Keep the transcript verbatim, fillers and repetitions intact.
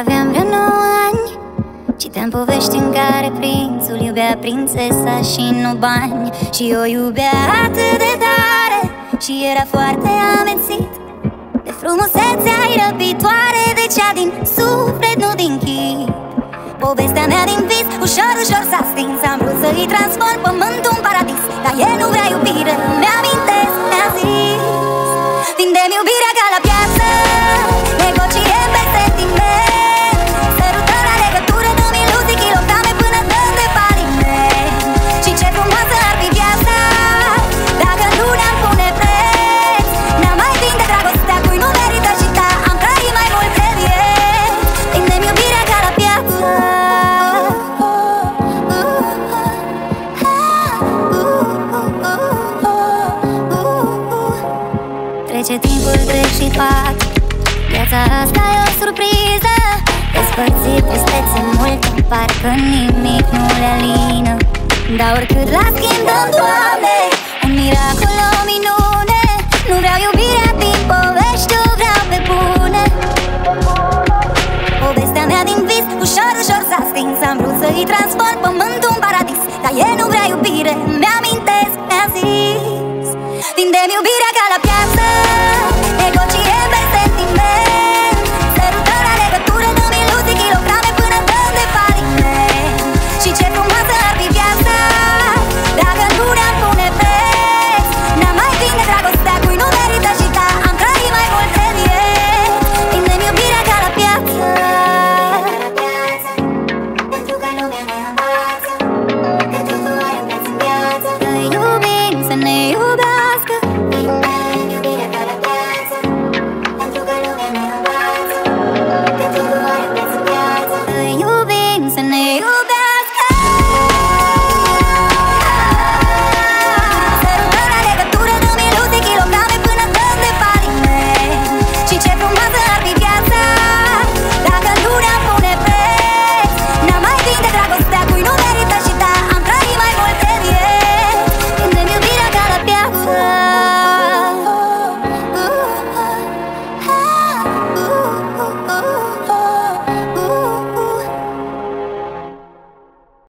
aveam vreo nouă ani, citeam povești în care prințul iubea prințesa și nu bani. Și o iubea atât de tare și era foarte amețit de frumusețea răbitoare, de cea din suflet, nu din chip. Povestea mea din vis, ușor, ușor s-a stins. Am vrut să-i transform pământul în paradis, dar el nu vrea iubire, mi-amintesc, mi-a zis: vinde-mi iubirea ca la piață, negociem pe sentiment, sărutăm la legătură, dăm iluzii, kilograme până dăm de faliment. Și ce frumoasă ar fi viața dacă nu ne-am pune preț, n-am mai vinde dragostea cui nu merită și ta, am trăit mai mult de vieți. Vinde-mi iubirea ca la piață. Trece timpul, trec și fac, viața asta e o surpriză, despărțit, tristețe multe, parcă nimic nu le alină. Dar oricât la schimb dăm, Doamne, un miracol, o minune. Nu vreau iubirea din povești, o vreau pe bune. Povestea mea din vis, ușor, ușor s-a stins. Am vrut să-i transform pământul în paradis, dar el nu vrea iubire, mi-amintesc, mi-a zis: vinde-mi iubirea ca la piață,